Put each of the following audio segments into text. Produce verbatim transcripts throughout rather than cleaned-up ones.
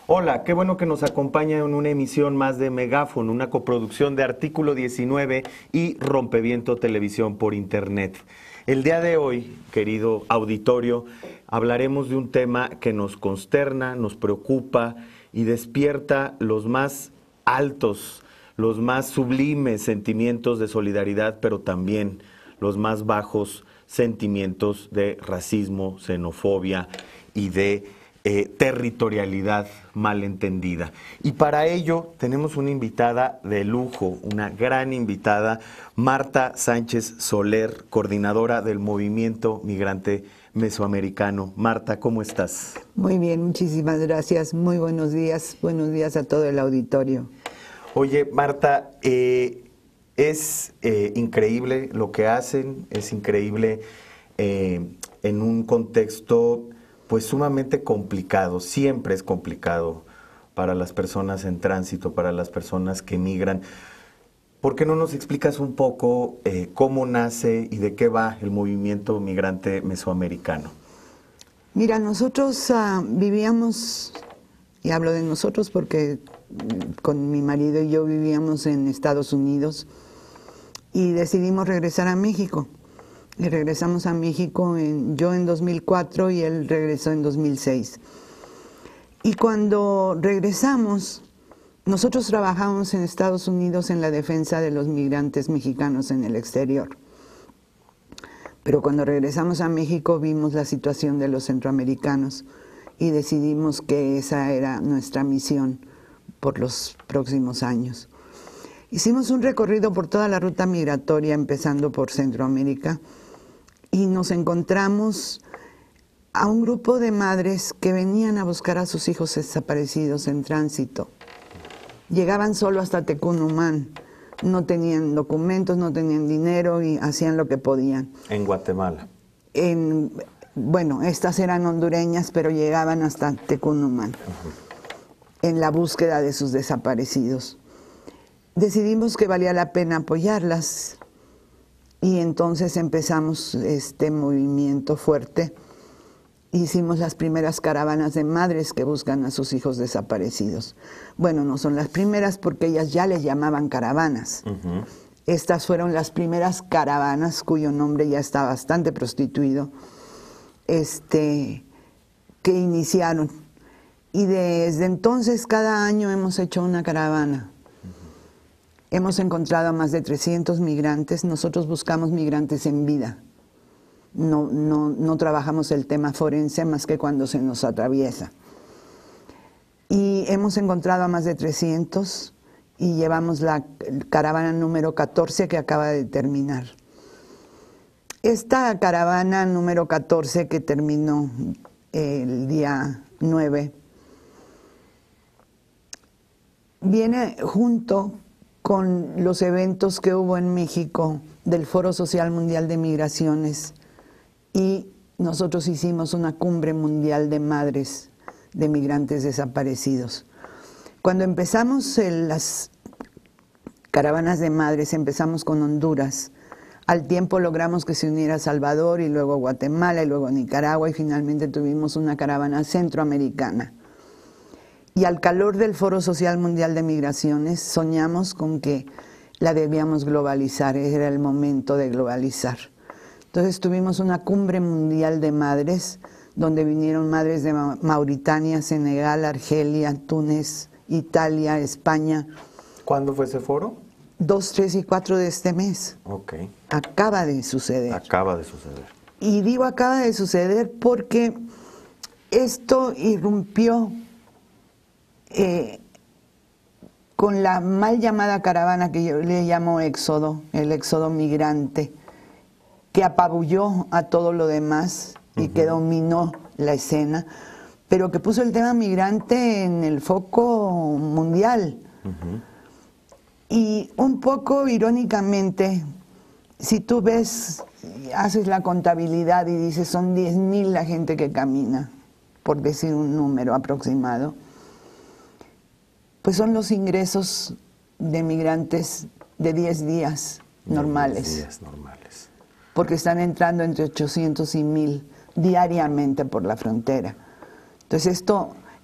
Hola, qué bueno que nos acompaña en una emisión más de Megáfono, una coproducción de Artículo diecinueve y Rompeviento Televisión por Internet. El día de hoy, querido auditorio, hablaremos de un tema que nos consterna, nos preocupa y despierta los más altos, los más sublimes sentimientos de solidaridad, pero también los más bajos sentimientos de racismo, xenofobia y de Eh, territorialidad malentendida. Y para ello tenemos una invitada de lujo, una gran invitada, Marta Sánchez Soler, coordinadora del Movimiento Migrante Mesoamericano. Marta, ¿cómo estás? Muy bien, muchísimas gracias. Muy buenos días. Buenos días a todo el auditorio. Oye, Marta, eh, es eh, increíble lo que hacen, es increíble eh, en un contexto pues sumamente complicado, siempre es complicado para las personas en tránsito, para las personas que migran. ¿Por qué no nos explicas un poco eh, cómo nace y de qué va el movimiento migrante mesoamericano? Mira, nosotros uh, vivíamos, y hablo de nosotros porque con mi marido y yo vivíamos en Estados Unidos y decidimos regresar a México. Y regresamos a México, en, yo en dos mil cuatro y él regresó en dos mil seis. Y cuando regresamos, nosotros trabajamos en Estados Unidos en la defensa de los migrantes mexicanos en el exterior. Pero cuando regresamos a México vimos la situación de los centroamericanos y decidimos que esa era nuestra misión por los próximos años. Hicimos un recorrido por toda la ruta migratoria, empezando por Centroamérica, y nos encontramos a un grupo de madres que venían a buscar a sus hijos desaparecidos en tránsito. Llegaban solo hasta Tecunumán, no tenían documentos, no tenían dinero y hacían lo que podían. En Guatemala. En, bueno, estas eran hondureñas, pero llegaban hasta Tecunumán, uh-huh, en la búsqueda de sus desaparecidos. Decidimos que valía la pena apoyarlas y entonces empezamos este movimiento fuerte. Hicimos las primeras caravanas de madres que buscan a sus hijos desaparecidos. Bueno, no son las primeras porque ellas ya les llamaban caravanas. Uh-huh. Estas fueron las primeras caravanas cuyo nombre ya está bastante prostituido, este, que iniciaron. Y desde entonces cada año hemos hecho una caravana. Hemos encontrado a más de trescientos migrantes. Nosotros buscamos migrantes en vida. No, no, no trabajamos el tema forense más que cuando se nos atraviesa. Y hemos encontrado a más de trescientos y llevamos la caravana número catorce que acaba de terminar. Esta caravana número catorce que terminó el día nueve viene junto con los eventos que hubo en México del Foro Social Mundial de Migraciones, y nosotros hicimos una cumbre mundial de madres de migrantes desaparecidos. Cuando empezamos el, las caravanas de madres, empezamos con Honduras. Al tiempo logramos que se uniera Salvador y luego Guatemala y luego Nicaragua y finalmente tuvimos una caravana centroamericana. Y al calor del Foro Social Mundial de Migraciones soñamos con que la debíamos globalizar, era el momento de globalizar. Entonces tuvimos una cumbre mundial de madres, donde vinieron madres de Mauritania, Senegal, Argelia, Túnez, Italia, España. ¿Cuándo fue ese foro? dos, tres y cuatro de este mes. Ok. Acaba de suceder. Acaba de suceder. Y digo acaba de suceder porque esto irrumpió eh, con la mal llamada caravana que yo le llamo éxodo, el éxodo migrante, que apabulló a todo lo demás y uh-huh, que dominó la escena, pero que puso el tema migrante en el foco mundial. Uh-huh. Y un poco irónicamente, si tú ves, haces la contabilidad y dices son diez mil la gente que camina, por decir un número aproximado, pues son los ingresos de migrantes de diez días normales. diez días normales. Porque están entrando entre ochocientos y mil diariamente por la frontera. Entonces esto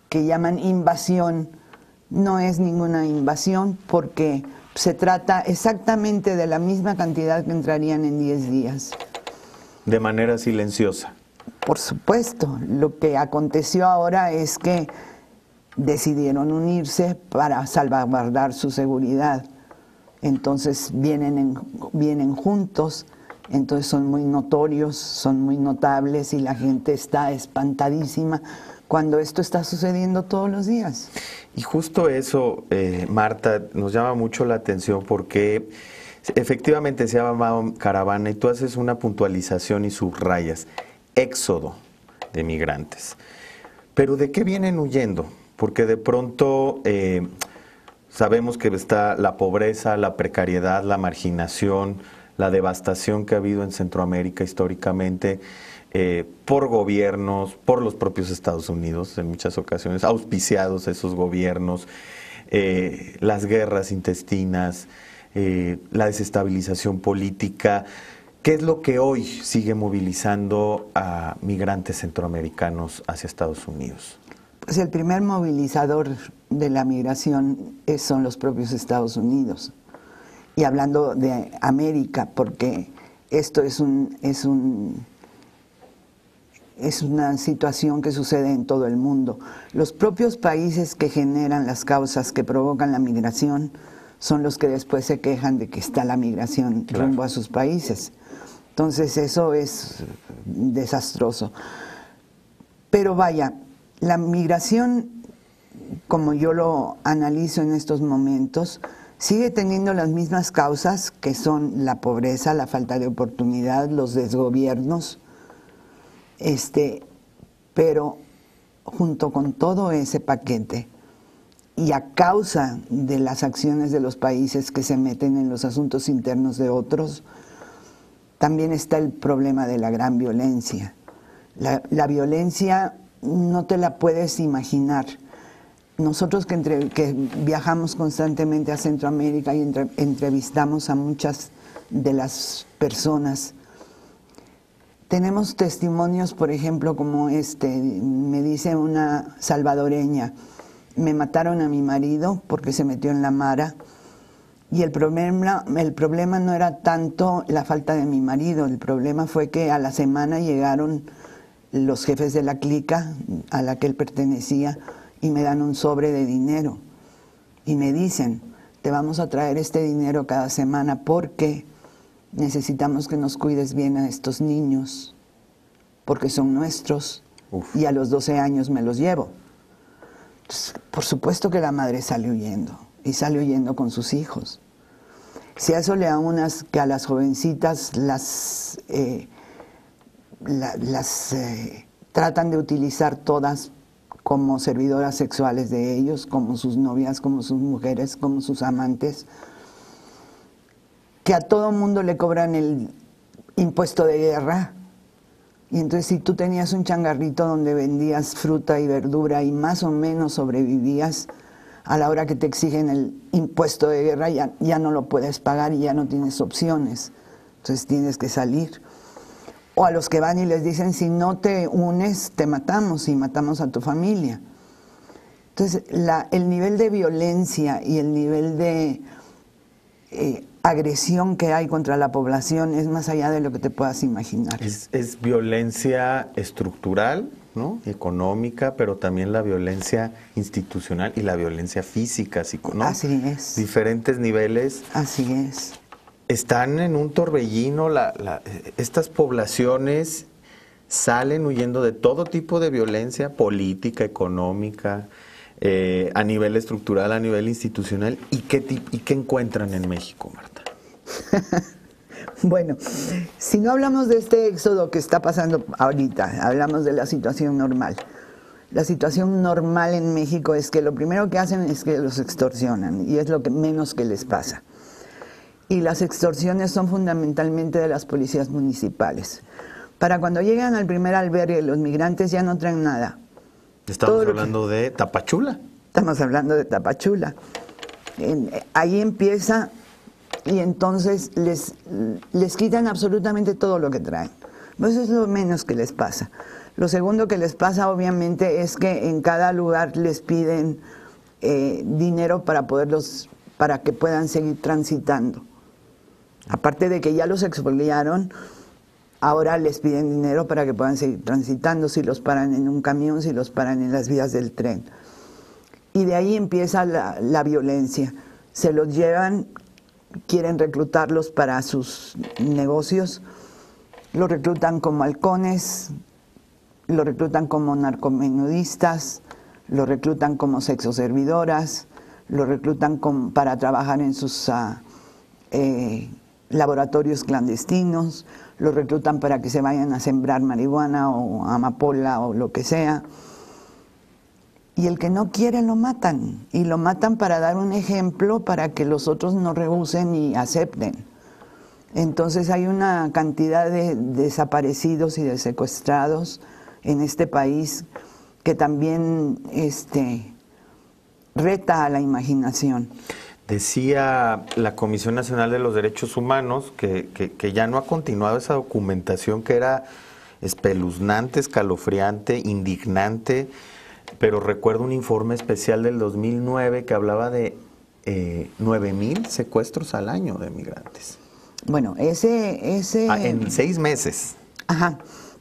que llaman invasión, no es ninguna invasión porque se trata exactamente de la misma cantidad que entrarían en diez días. De manera silenciosa. Por supuesto, lo que aconteció ahora es que decidieron unirse para salvaguardar su seguridad. Entonces vienen, en, vienen juntos, entonces son muy notorios, son muy notables y la gente está espantadísima cuando esto está sucediendo todos los días. Y justo eso, eh, Marta, nos llama mucho la atención porque efectivamente se ha llamado caravana y tú haces una puntualización y subrayas, éxodo de migrantes. Pero ¿de qué vienen huyendo? Porque de pronto eh, sabemos que está la pobreza, la precariedad, la marginación, la devastación que ha habido en Centroamérica históricamente, eh, por gobiernos, por los propios Estados Unidos, en muchas ocasiones, auspiciados esos gobiernos, eh, las guerras intestinas, eh, la desestabilización política. ¿Qué es lo que hoy sigue movilizando a migrantes centroamericanos hacia Estados Unidos? Pues el primer movilizador de la migración es, son los propios Estados Unidos. Y hablando de América, porque esto es un, es un, es una situación que sucede en todo el mundo. Los propios países que generan las causas que provocan la migración son los que después se quejan de que está la migración Claro. rumbo a sus países. Entonces eso es desastroso. Pero vaya, la migración, como yo lo analizo en estos momentos, sigue teniendo las mismas causas que son la pobreza, la falta de oportunidad, los desgobiernos, este, pero junto con todo ese paquete y a causa de las acciones de los países que se meten en los asuntos internos de otros, también está el problema de la gran violencia. La, la violencia no te la puedes imaginar. Nosotros que, entre, que viajamos constantemente a Centroamérica y entre, entrevistamos a muchas de las personas, tenemos testimonios, por ejemplo, como este. Me dice una salvadoreña, me mataron a mi marido porque se metió en la mara, y el problema, el problema no era tanto la falta de mi marido, el problema fue que a la semana llegaron los jefes de la clica a la que él pertenecía y me dan un sobre de dinero y me dicen, te vamos a traer este dinero cada semana porque necesitamos que nos cuides bien a estos niños, porque son nuestros. Uf. Y a los doce años me los llevo. Entonces, por supuesto que la madre sale huyendo y sale huyendo con sus hijos. Si a eso le aunas que a las jovencitas las, eh, la, las eh, tratan de utilizar todas como servidoras sexuales de ellos, como sus novias, como sus mujeres, como sus amantes, que a todo mundo le cobran el impuesto de guerra. Y entonces si tú tenías un changarrito donde vendías fruta y verdura y más o menos sobrevivías, a la hora que te exigen el impuesto de guerra ya, ya no lo puedes pagar y ya no tienes opciones. Entonces tienes que salir. O a los que van y les dicen, si no te unes, te matamos y matamos a tu familia. Entonces, la, el nivel de violencia y el nivel de eh, agresión que hay contra la población es más allá de lo que te puedas imaginar. Es, es violencia estructural, ¿no? Económica, pero también la violencia institucional y la violencia física, ¿no? Así es. Diferentes niveles. Así es. Están en un torbellino, la, la, estas poblaciones salen huyendo de todo tipo de violencia política, económica, eh, a nivel estructural, a nivel institucional. ¿Y qué, y qué encuentran en México, Marta? Bueno, si no hablamos de este éxodo que está pasando ahorita, hablamos de la situación normal. La situación normal en México es que lo primero que hacen es que los extorsionan y es lo que menos que les pasa. Y las extorsiones son fundamentalmente de las policías municipales. Para cuando llegan al primer albergue, los migrantes ya no traen nada. Estamos hablando que, de Tapachula. Estamos hablando de Tapachula. En, ahí empieza y entonces les, les quitan absolutamente todo lo que traen. Eso es lo menos que les pasa. Lo segundo que les pasa, obviamente, es que en cada lugar les piden eh, dinero para poderlos, para que puedan seguir transitando. Aparte de que ya los expoliaron, ahora les piden dinero para que puedan seguir transitando, si los paran en un camión, si los paran en las vías del tren. Y de ahí empieza la, la violencia. Se los llevan, quieren reclutarlos para sus negocios, los reclutan como halcones, los reclutan como narcomenudistas, los reclutan como sexoservidoras, los reclutan con, para trabajar en sus uh, eh, laboratorios clandestinos, los reclutan para que se vayan a sembrar marihuana o amapola o lo que sea. Y el que no quiere lo matan, y lo matan para dar un ejemplo para que los otros no rehúsen y acepten. Entonces hay una cantidad de desaparecidos y de secuestrados en este país que también este, reta a la imaginación. Decía la Comisión Nacional de los Derechos Humanos que, que, que ya no ha continuado esa documentación que era espeluznante, escalofriante, indignante, pero recuerdo un informe especial del dos mil nueve que hablaba de eh, nueve mil secuestros al año de migrantes. Bueno, ese... ese ah, en seis meses. Ajá.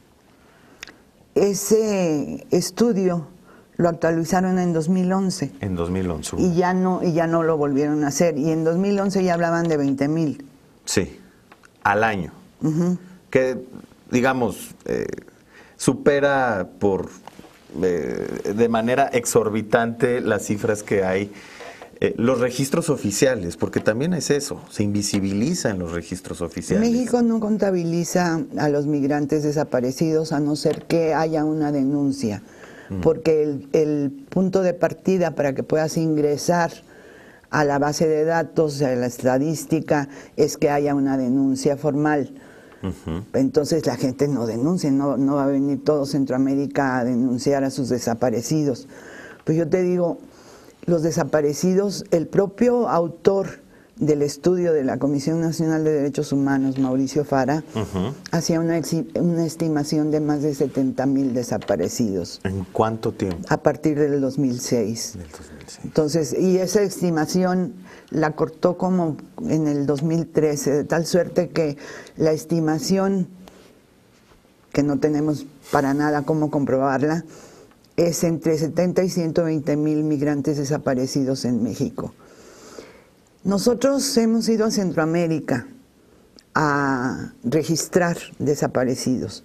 Ese estudio lo actualizaron en dos mil once. En dos mil once. Y ya no, y ya no lo volvieron a hacer. Y en dos mil once ya hablaban de veinte mil. Sí, al año. Uh-huh. Que, digamos, eh, supera por eh, de manera exorbitante las cifras que hay. Eh, los registros oficiales, porque también es eso, se invisibiliza en los registros oficiales. México no contabiliza a los migrantes desaparecidos a no ser que haya una denuncia, mm. porque el, el punto de partida para que puedas ingresar a la base de datos, a la estadística, es que haya una denuncia formal. Uh-huh. Entonces la gente no denuncia, no, no va a venir todo Centroamérica a denunciar a sus desaparecidos. Pues yo te digo, los desaparecidos, el propio autor del estudio de la Comisión Nacional de Derechos Humanos, Mauricio Fara, uh-huh. hacía una, una estimación de más de setenta mil desaparecidos. ¿En cuánto tiempo? A partir del dos mil seis. Del dos mil seis. Entonces, y esa estimación la cortó como en el dos mil trece, de tal suerte que la estimación, que no tenemos para nada cómo comprobarla, es entre setenta y ciento veinte mil migrantes desaparecidos en México. Nosotros hemos ido a Centroamérica a registrar desaparecidos.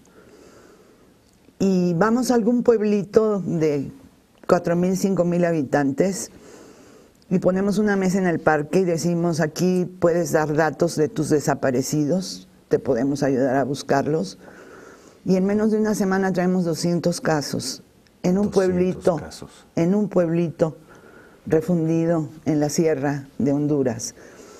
Y vamos a algún pueblito de cuatro mil, cinco mil habitantes y ponemos una mesa en el parque y decimos, aquí puedes dar datos de tus desaparecidos, te podemos ayudar a buscarlos. Y en menos de una semana traemos doscientos casos. En un pueblito, casos. en un pueblito refundido en la sierra de Honduras.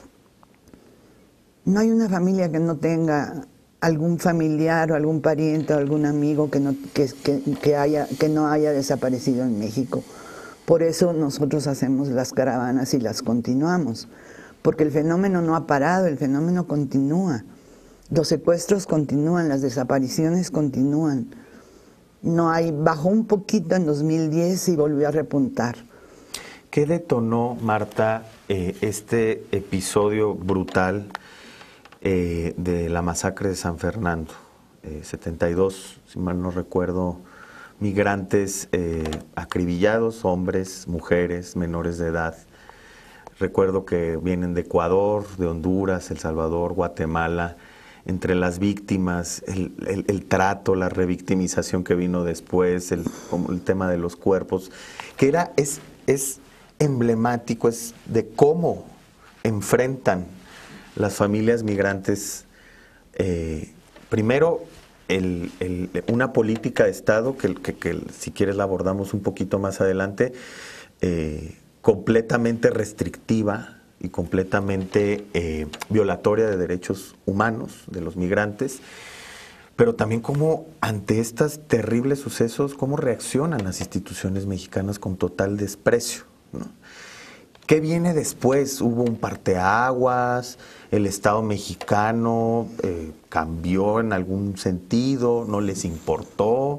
No hay una familia que no tenga algún familiar o algún pariente o algún amigo que no, que, que, que, haya, que no haya desaparecido en México. Por eso nosotros hacemos las caravanas y las continuamos, porque el fenómeno no ha parado, el fenómeno continúa. Los secuestros continúan, las desapariciones continúan. No hay, bajó un poquito en dos mil diez y volvió a repuntar. ¿Qué detonó, Marta, eh, este episodio brutal eh, de la masacre de San Fernando? Eh, setenta y dos, si mal no recuerdo, migrantes eh, acribillados, hombres, mujeres, menores de edad. Recuerdo que vienen de Ecuador, de Honduras, El Salvador, Guatemala. Entre las víctimas, el, el, el trato, la revictimización que vino después, el, el tema de los cuerpos, que era, es, es emblemático, es de cómo enfrentan las familias migrantes, eh, primero, el, el, una política de Estado, que, que, que si quieres la abordamos un poquito más adelante, eh, completamente restrictiva, y completamente eh, violatoria de derechos humanos de los migrantes, pero también cómo ante estos terribles sucesos, cómo reaccionan las instituciones mexicanas con total desprecio, ¿no? ¿Qué viene después? ¿Hubo un parteaguas? ¿El Estado mexicano eh, cambió en algún sentido? ¿No les importó?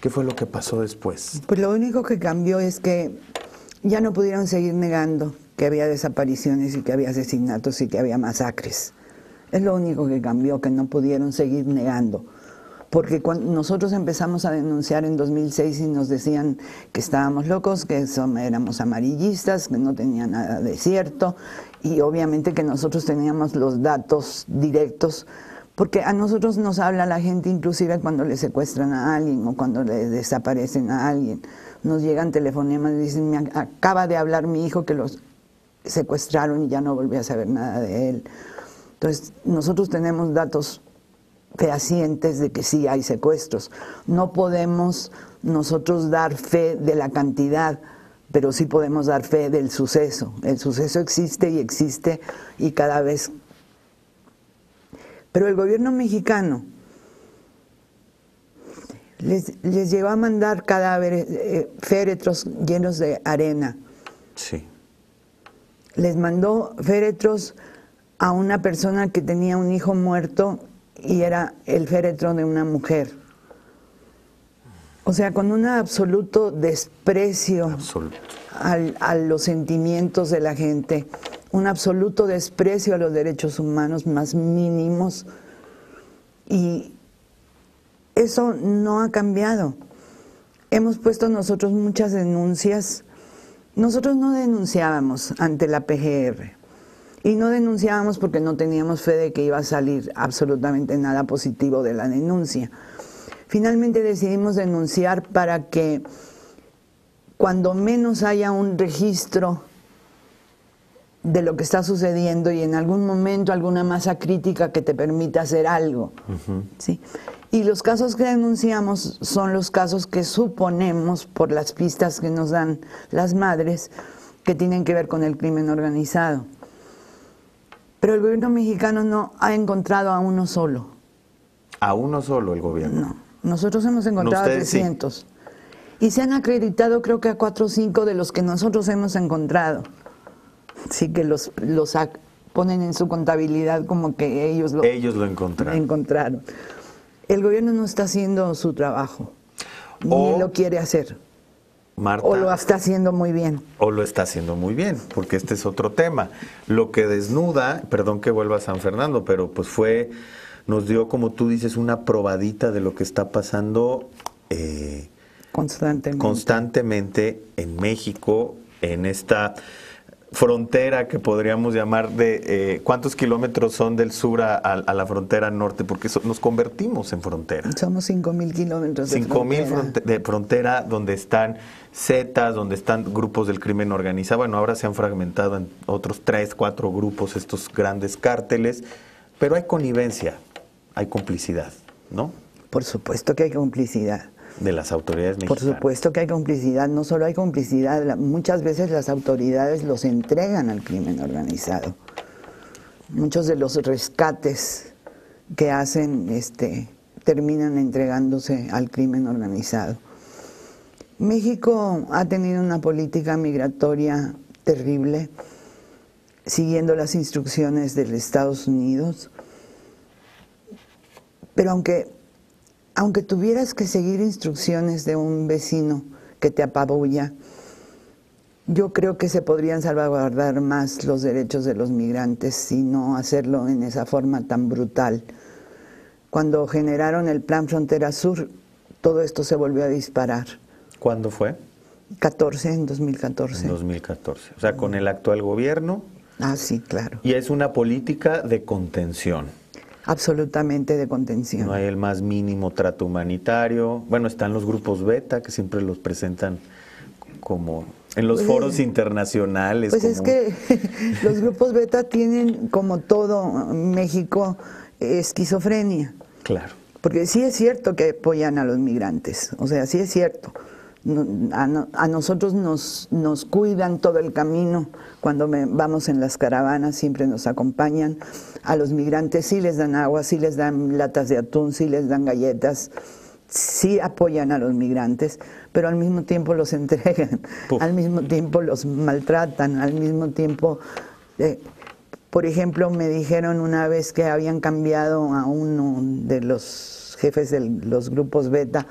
¿Qué fue lo que pasó después? Pues lo único que cambió es que ya no pudieron seguir negando que había desapariciones y que había asesinatos y que había masacres. Es lo único que cambió, que no pudieron seguir negando. Porque cuando nosotros empezamos a denunciar en dos mil seis y nos decían que estábamos locos, que son, éramos amarillistas, que no tenía nada de cierto, y obviamente que nosotros teníamos los datos directos, porque a nosotros nos habla la gente inclusive cuando le secuestran a alguien o cuando le desaparecen a alguien. Nos llegan telefonemas y dicen, me acaba de hablar mi hijo que los secuestraron y ya no volví a saber nada de él. Entonces, nosotros tenemos datos fehacientes de que sí hay secuestros. No podemos nosotros dar fe de la cantidad, pero sí podemos dar fe del suceso. El suceso existe y existe y cada vez... Pero el gobierno mexicano les, les llegó a mandar cadáveres, eh, féretros llenos de arena. Sí. Les mandó féretros a una persona que tenía un hijo muerto y era el féretro de una mujer. O sea, con un absoluto desprecio Absoluto. Al, a los sentimientos de la gente, un absoluto desprecio a los derechos humanos más mínimos. Y eso no ha cambiado. Hemos puesto nosotros muchas denuncias. Nosotros no denunciábamos ante la P G R. Y no denunciábamos porque no teníamos fe de que iba a salir absolutamente nada positivo de la denuncia. Finalmente decidimos denunciar para que cuando menos haya un registro de lo que está sucediendo y en algún momento alguna masa crítica que te permita hacer algo. Uh-huh. ¿Sí? Y los casos que denunciamos son los casos que suponemos, por las pistas que nos dan las madres, que tienen que ver con el crimen organizado. Pero el gobierno mexicano no ha encontrado a uno solo. ¿A uno solo el gobierno? No, nosotros hemos encontrado a trescientos. Sí. Y se han acreditado creo que a cuatro o cinco de los que nosotros hemos encontrado. Sí, que los, los ponen en su contabilidad como que ellos lo, ellos lo encontraron. encontraron. El gobierno no está haciendo su trabajo, o, ni lo quiere hacer. Marta, o lo está haciendo muy bien. O lo está haciendo muy bien, porque este es otro tema. Lo que desnuda, perdón que vuelva a San Fernando, pero pues fue, nos dio, como tú dices, una probadita de lo que está pasando eh, constantemente. constantemente en México, en esta frontera que podríamos llamar de eh, cuántos kilómetros son del sur a, a, a la frontera norte, porque so, nos convertimos en frontera. Somos cinco mil kilómetros de cinco mil frontera. de frontera donde están zetas, donde están grupos del crimen organizado. Bueno, ahora se han fragmentado en otros tres, cuatro grupos estos grandes cárteles, pero hay connivencia, hay complicidad, ¿no? Por supuesto que hay complicidad. De las autoridades mexicanas. Por supuesto que hay complicidad, no solo hay complicidad, muchas veces las autoridades los entregan al crimen organizado. Muchos de los rescates que hacen este, terminan entregándose al crimen organizado. México ha tenido una política migratoria terrible, siguiendo las instrucciones de los Estados Unidos, pero aunque... Aunque tuvieras que seguir instrucciones de un vecino que te apabulla, yo creo que se podrían salvaguardar más los derechos de los migrantes y no hacerlo en esa forma tan brutal. Cuando generaron el Plan Frontera Sur, todo esto se volvió a disparar. ¿Cuándo fue? catorce, en dos mil catorce. En dos mil catorce. O sea, con el actual gobierno. Ah, sí, claro. Y es una política de contención. Absolutamente de contención. No hay el más mínimo trato humanitario. Bueno, están los grupos beta que siempre los presentan como en los pues, foros internacionales. Pues como... es que los grupos beta tienen, como todo México, esquizofrenia. Claro. Porque sí es cierto que apoyan a los migrantes, o sea, sí es cierto. A, no, a nosotros nos, nos cuidan todo el camino, cuando me, vamos en las caravanas siempre nos acompañan. A los migrantes sí les dan agua, sí les dan latas de atún, sí les dan galletas, sí apoyan a los migrantes, pero al mismo tiempo los entregan, Puf. al mismo tiempo los maltratan, al mismo tiempo... Eh, por ejemplo, me dijeron una vez que habían cambiado a uno de los jefes de los grupos beta,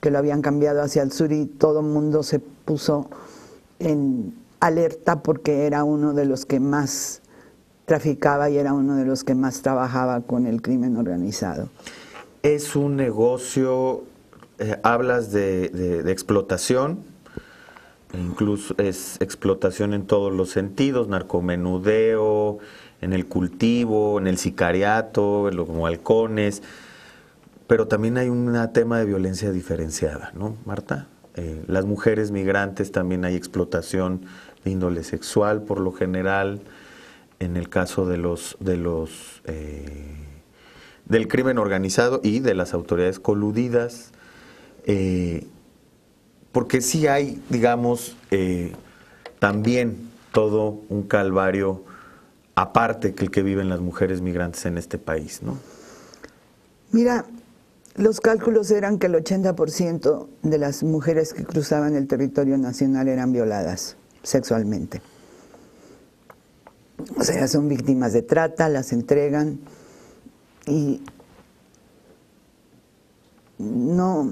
que lo habían cambiado hacia el sur y todo el mundo se puso en alerta porque era uno de los que más traficaba y era uno de los que más trabajaba con el crimen organizado. Es un negocio, eh, hablas de, de, de explotación, incluso es explotación en todos los sentidos, narcomenudeo, en el cultivo, en el sicariato, en los halcones, pero también hay un tema de violencia diferenciada, ¿no, Marta? Eh, las mujeres migrantes también hay explotación de índole sexual por lo general, en el caso de los de los eh, del crimen organizado y de las autoridades coludidas, eh, porque sí hay, digamos, eh, también todo un calvario aparte que el que viven las mujeres migrantes en este país, ¿no? Mira, los cálculos eran que el ochenta por ciento de las mujeres que cruzaban el territorio nacional eran violadas sexualmente. O sea, son víctimas de trata, las entregan y no...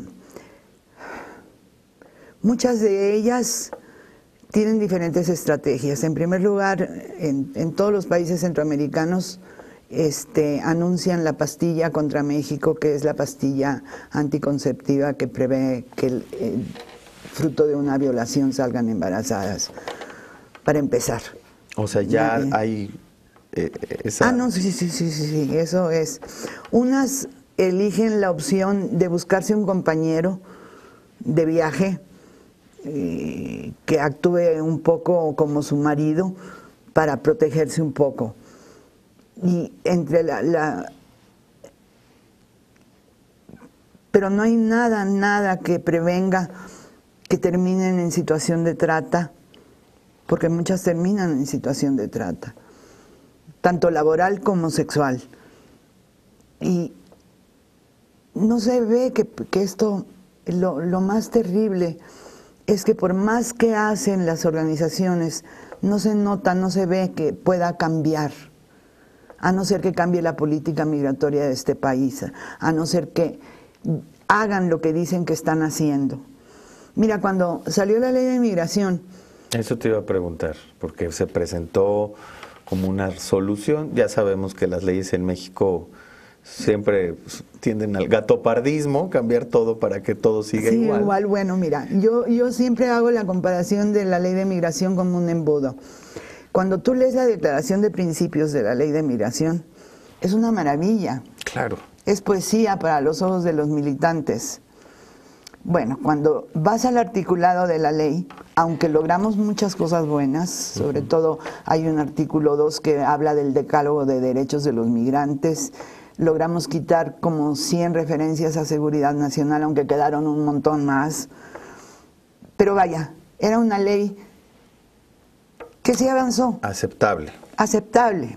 Muchas de ellas tienen diferentes estrategias. En primer lugar, en, en todos los países centroamericanos este, anuncian la pastilla contra México, que es la pastilla anticonceptiva que prevé que el, el fruto de una violación salgan embarazadas, para empezar. O sea, ya eh, hay eh, esa... Ah, no, sí, sí, sí, sí, sí, eso es. Unas eligen la opción de buscarse un compañero de viaje eh, que actúe un poco como su marido para protegerse un poco. Y entre la, la... Pero no hay nada, nada que prevenga que terminen en situación de trata, porque muchas terminan en situación de trata, tanto laboral como sexual. Y no se ve que, que esto, lo, lo más terrible es que por más que hacen las organizaciones, no se nota, no se ve que pueda cambiar, a no ser que cambie la política migratoria de este país, a no ser que hagan lo que dicen que están haciendo. Mira, cuando salió la ley de inmigración... Eso te iba a preguntar, porque se presentó como una solución. Ya sabemos que las leyes en México siempre tienden al gatopardismo, cambiar todo para que todo siga sí, igual. igual, bueno, mira, yo, yo siempre hago la comparación de la ley de migración como un embudo. Cuando tú lees la declaración de principios de la ley de migración, es una maravilla. Claro. Es poesía para los ojos de los militantes. Bueno, cuando vas al articulado de la ley, aunque logramos muchas cosas buenas, sobre uh-huh. todo hay un artículo dos que habla del decálogo de derechos de los migrantes, logramos quitar como cien referencias a seguridad nacional, aunque quedaron un montón más. Pero vaya, era una ley que sí avanzó. Aceptable. Aceptable.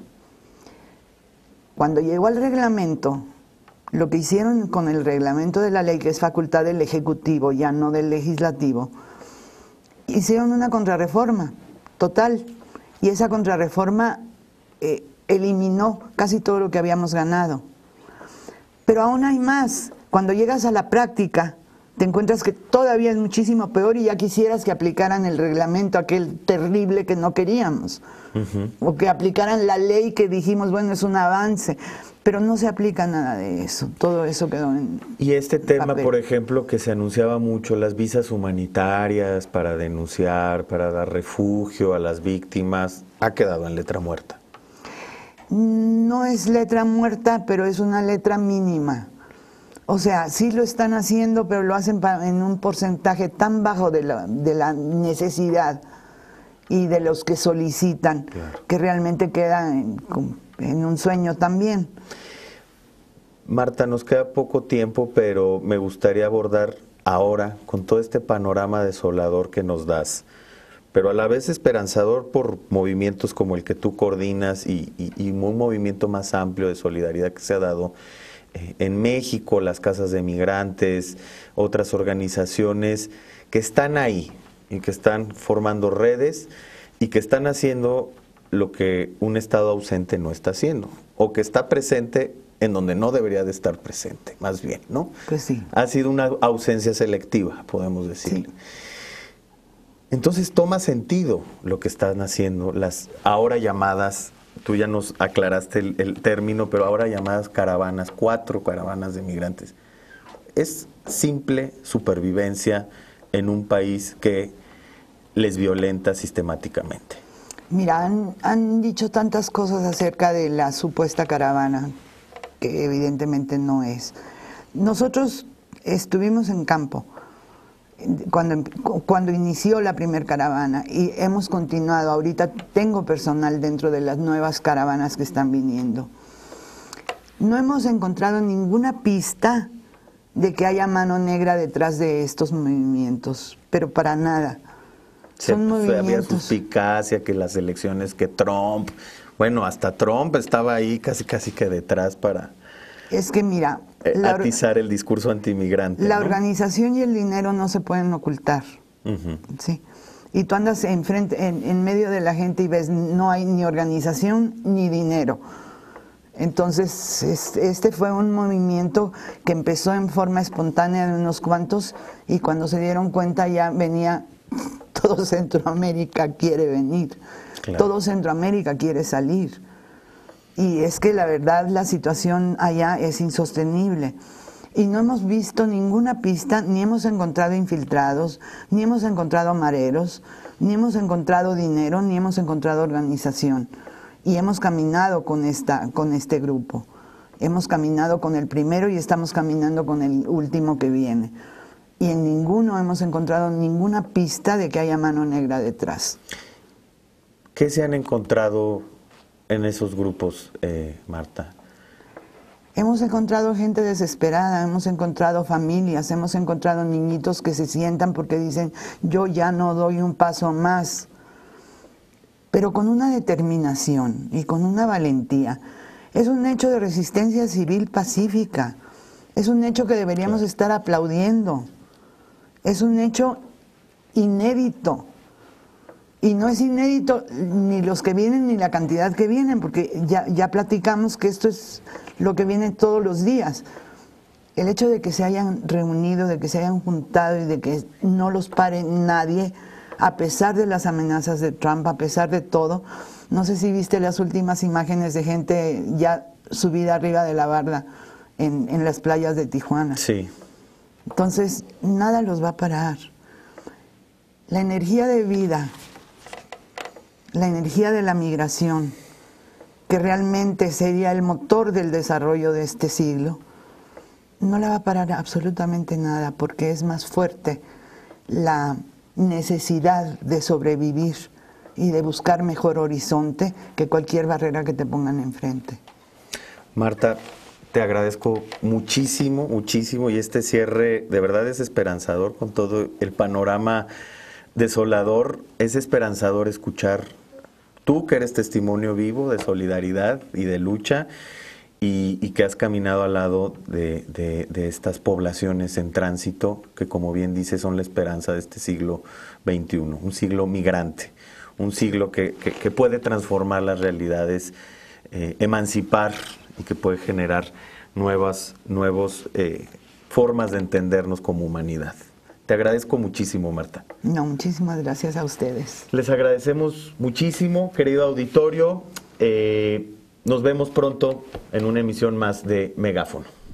Cuando llegó al reglamento, lo que hicieron con el reglamento de la ley, que es facultad del Ejecutivo, ya no del Legislativo, hicieron una contrarreforma total. Y esa contrarreforma eh, eliminó casi todo lo que habíamos ganado. Pero aún hay más. Cuando llegas a la práctica, te encuentras que todavía es muchísimo peor y ya quisieras que aplicaran el reglamento aquel terrible que no queríamos. Uh-huh. O que aplicaran la ley que dijimos, bueno, es un avance. Pero no se aplica nada de eso. Todo eso quedó en Y este tema, papel. Por ejemplo, que se anunciaba mucho, las visas humanitarias para denunciar, para dar refugio a las víctimas, ha quedado en letra muerta. No es letra muerta, pero es una letra mínima. O sea, sí lo están haciendo, pero lo hacen en un porcentaje tan bajo de la, de la necesidad y de los que solicitan, claro, que realmente queda en, en un sueño también. Marta, nos queda poco tiempo, pero me gustaría abordar ahora, con todo este panorama desolador que nos das, pero a la vez esperanzador por movimientos como el que tú coordinas y, y, y un movimiento más amplio de solidaridad que se ha dado eh, en México, las casas de migrantes, otras organizaciones que están ahí y que están formando redes y que están haciendo lo que un Estado ausente no está haciendo, o que está presente en donde no debería de estar presente, más bien, ¿no? Pues sí. Ha sido una ausencia selectiva, podemos decir. Sí. Entonces toma sentido lo que están haciendo las ahora llamadas, tú ya nos aclaraste el, el término, pero ahora llamadas caravanas, cuatro caravanas de migrantes. Es simple supervivencia en un país que les violenta sistemáticamente. Mira, han, han dicho tantas cosas acerca de la supuesta caravana, que evidentemente no es. Nosotros estuvimos en campo cuando, cuando inició la primera caravana y hemos continuado. Ahorita tengo personal dentro de las nuevas caravanas que están viniendo. No hemos encontrado ninguna pista de que haya mano negra detrás de estos movimientos, pero para nada. Son movimientos. Había suspicacia que las elecciones, que Trump, bueno, hasta Trump estaba ahí casi casi que detrás para es que mira, eh, atizar el discurso antimigrante. La ¿no? organización y el dinero no se pueden ocultar. Uh-huh. ¿Sí? Y tú andas enfrente, en, en medio de la gente y ves, no hay ni organización ni dinero. Entonces, este fue un movimiento que empezó en forma espontánea de unos cuantos y cuando se dieron cuenta ya venía, todo Centroamérica quiere venir, claro. Todo Centroamérica quiere salir. Y es que la verdad la situación allá es insostenible. Y no hemos visto ninguna pista, ni hemos encontrado infiltrados, ni hemos encontrado mareros, ni hemos encontrado dinero, ni hemos encontrado organización. Y hemos caminado con, esta, con este grupo. Hemos caminado con el primero y estamos caminando con el último que viene. Y en ninguno hemos encontrado ninguna pista de que haya mano negra detrás. ¿Qué se han encontrado en esos grupos, eh, Marta? Hemos encontrado gente desesperada, hemos encontrado familias, hemos encontrado niñitos que se sientan porque dicen, yo ya no doy un paso más. Pero con una determinación y con una valentía. Es un hecho de resistencia civil pacífica. Es un hecho que deberíamos estar aplaudiendo. Es un hecho inédito. Y no es inédito ni los que vienen ni la cantidad que vienen, porque ya, ya platicamos que esto es lo que viene todos los días. El hecho de que se hayan reunido, de que se hayan juntado y de que no los pare nadie, a pesar de las amenazas de Trump, a pesar de todo. No sé si viste las últimas imágenes de gente ya subida arriba de la barda en, en las playas de Tijuana. Sí. Entonces, nada los va a parar. La energía de vida, la energía de la migración, que realmente sería el motor del desarrollo de este siglo, no la va a parar absolutamente nada, porque es más fuerte la necesidad de sobrevivir y de buscar mejor horizonte que cualquier barrera que te pongan enfrente. Marta, te agradezco muchísimo, muchísimo, y este cierre de verdad es esperanzador con todo el panorama desolador. Es esperanzador escuchar tú, que eres testimonio vivo de solidaridad y de lucha, y, y que has caminado al lado de, de, de estas poblaciones en tránsito, que como bien dices son la esperanza de este siglo veintiuno, un siglo migrante, un siglo que, que, que puede transformar las realidades, eh, emancipar, y que puede generar nuevas nuevos, eh, formas de entendernos como humanidad. Te agradezco muchísimo, Marta. No, muchísimas gracias a ustedes. Les agradecemos muchísimo, querido auditorio. Eh, nos vemos pronto en una emisión más de Megáfono.